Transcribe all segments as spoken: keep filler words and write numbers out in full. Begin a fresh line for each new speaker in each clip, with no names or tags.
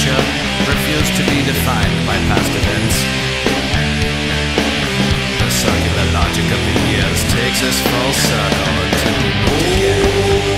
future refuse to be defined by past events. The circular logic of the years takes us full circle until we meet again.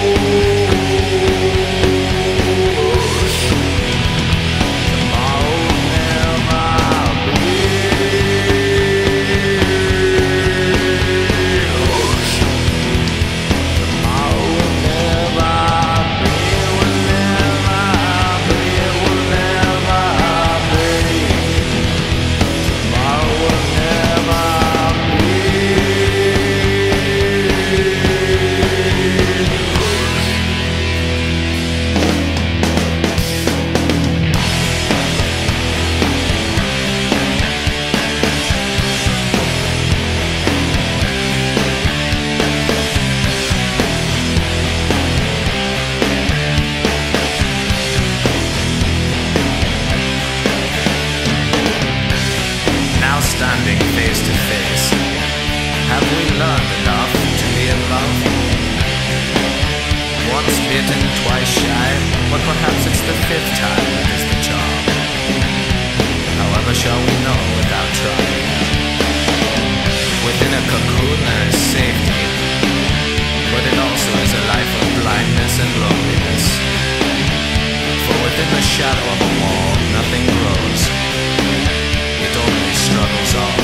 Standing face to face, have we learned enough to be in love? Once bitten, twice shy, but perhaps it's the fifth time that is the charm. However shall we know without trying? Within a cocoon there is safety, but it also is a life of blindness and loneliness. For within the shadow of a wall nothing grows. It only struggles on.